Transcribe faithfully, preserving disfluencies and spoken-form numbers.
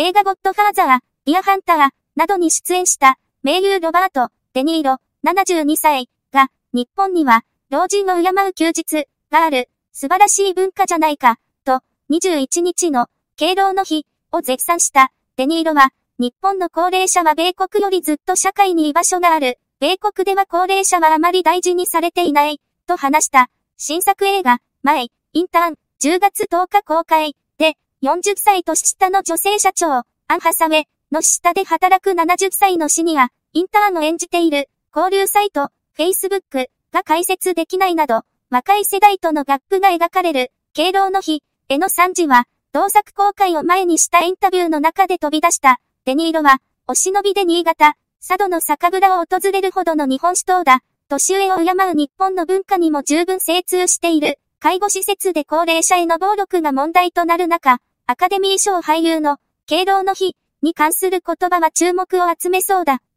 映画ゴッドファーザー、ディアハンターなどに出演した名優ロバート・デニーロななじゅうにさいが日本には老人を敬う休日がある素晴らしい文化じゃないかとにじゅういちにちの敬老の日を絶賛したデニーロは日本の高齢者は米国よりずっと社会に居場所がある。米国では高齢者はあまり大事にされていないと話した新作映画マイ・インターンじゅうがつとおか公開でよんじゅっさい年下の女性社長アン・ハサウェイの下で働くななじゅっさいのシニアインターンを演じている交流サイト Facebook が開設できないなど若い世代とのギャップが描かれる敬老の日への賛辞は同作公開を前にしたインタビューの中で飛び出したデニーロはお忍びで新潟佐渡の酒蔵を訪れるほどの日本酒島だ。年上を敬う日本の文化にも十分精通している。介護施設で高齢者への暴力が問題となる中、アカデミー賞俳優の敬老の日に関する言葉は注目を集めそうだ。